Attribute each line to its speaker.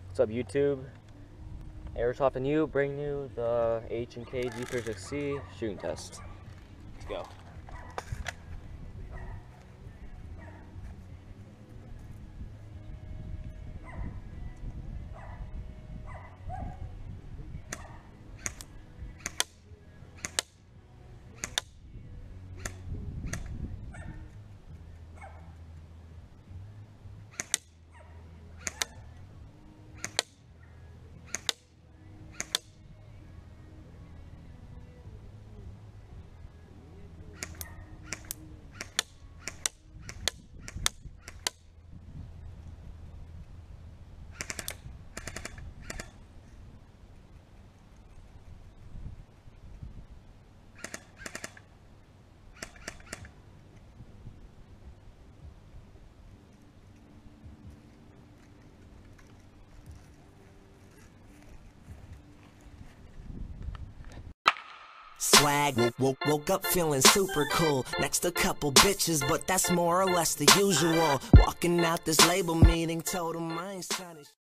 Speaker 1: What's up, YouTube? Airsoft and you bring you the H&K G36C shooting test. Let's go.
Speaker 2: Swag, woke up feeling super cool. Next a couple bitches, but that's more or less the usual. Walking out this label meeting, told 'em I ain't trying to